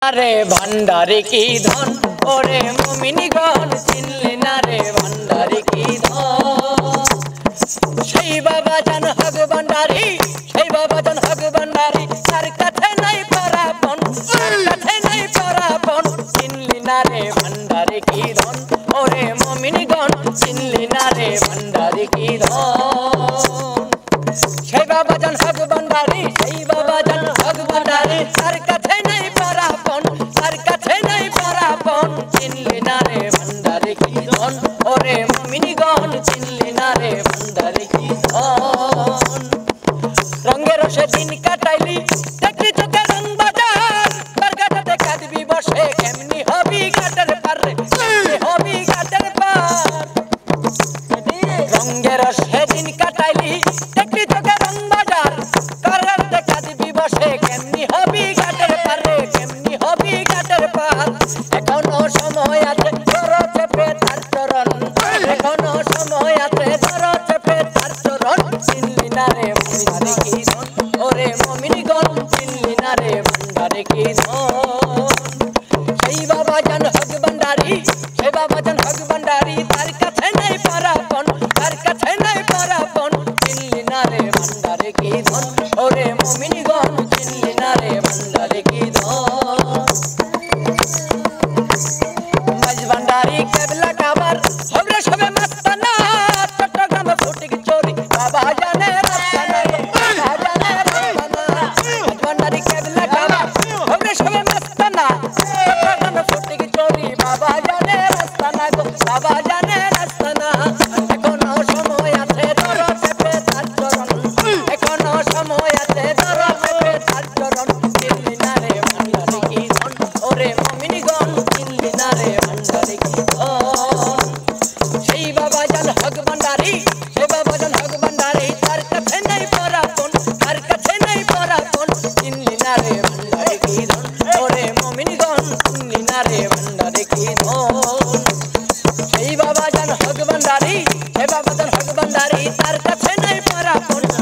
রে ভান্ডারে কি ধন ওরে মুমিনগণ চিনলি না রে ভান্ডারে কি ধন সেই বাবা জান হক ভান্ডারি সেই বাবা জান হক ভান্ডারি তার কাছে নাই পরাপন তার কাছে নাই পরাপন চিনলি না রে ভান্ডারে কি ধন ওরে মুমিনগণ চিনলি না রে ভান্ডারে কি ধন সেই বাবা জান হক ভান্ডারি সেই বাবা জান হক ভান্ডারি তার কাছে নাই পরাপন তার কাছে নাই পরাপন চিনলি না রে ভান্ডারে কি ধন ওরে মুমিনগণ চিনলি না রে ভান্ডারে কি ধন রঙের রসে দিন কাটাইলি দেখলি চোখে রং বাজার বারগাটাতে কাঁদবি বসে কেমনি হবি ঘাটের পার রে কেমনি হবি ঘাটের পার রঙের রসে দিন কাটাইলি দেখলি চোখে রং বাজার বারগাটাতে কাঁদবি বসে কেমনি হবি ঘাটের পার রে কেমনি হবি ঘাটের পার এখনো সময় আছে ধরো চেপে তার চরণ এখনো সময় আছে ধরো চেপে তার চরণ চিনলি না রে ভান্ডারে কি ধন ওরে মুমিনগণ চিনলি না রে ভান্ডারে কি ধন সেই বাবা জান হক ভান্ডারি সেই বাবা জান হক ভান্ডারি তার কাছে নাই পরাপন তার কাছে নাই পরাপন চিনলি না রে ভান্ডারে কি ধন ওরে মুমিনগণ চিনলি না রে ভান্ডারে কি ধন মাঝ ভান্ডারি কেবলা কাবার হবরে সবে মাস্তানা চট্টগ্রামে ফুটিক চোরি বাবা জানে রাস্তানা বাবা জানে রাস্তানা মাঝ ভান্ডারি কেবলা কাবার হবরে সবে মাস্তানা চট্টগ্রামে ফুটিক চোরি বাবা জানে রাস্তানা গো বাবা জানে রাস্তানা এখনো সময় আছে ধরো চেপে তার চরণ এখনো সময় আছে ধরো চেপে তার চরণ চিনলি না রে ভান্ডারে কি ধন ওরে মুমিনগণ চিনলি না রে ভান্ডারে কি ধন সেই বাবা জান হক ভান্ডারি সেই বাবা জান হক ভান্ডারি তার কাছে নাই পরাপন তার কাছে নাই পরাপন চিনলি না রে ভান্ডারে কি ধন ওরে মুমিনগণ চিনলি না রে ভান্ডারে কি ধন সেই বাবা জান হক ভান্ডারি সেই বাবা জান হক ভান্ডারি তার কাছে নাই পরাপন